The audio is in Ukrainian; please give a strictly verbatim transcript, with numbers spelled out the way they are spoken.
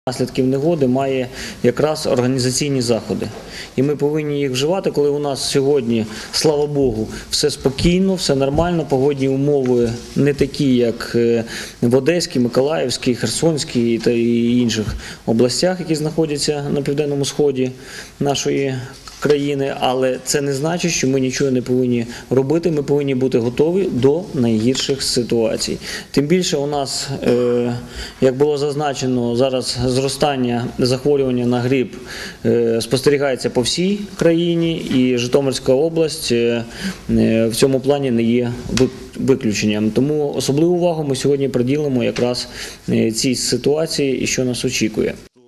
Наслідків негоди має якраз організаційні заходи. І ми повинні їх вживати, коли у нас сьогодні, слава Богу, все спокійно, все нормально, погодні умови не такі, як в Одеській, Миколаївській, Херсонській та інших областях, які знаходяться на південному сході нашої країни, але це не значить, що ми нічого не повинні робити, ми повинні бути готові до найгірших ситуацій. Тим більше у нас, як було зазначено, зараз зростання захворювання на грип спостерігається по всій країні, і Житомирська область в цьому плані не є виключенням. Тому особливу увагу ми сьогодні приділимо якраз цій ситуації і що нас очікує.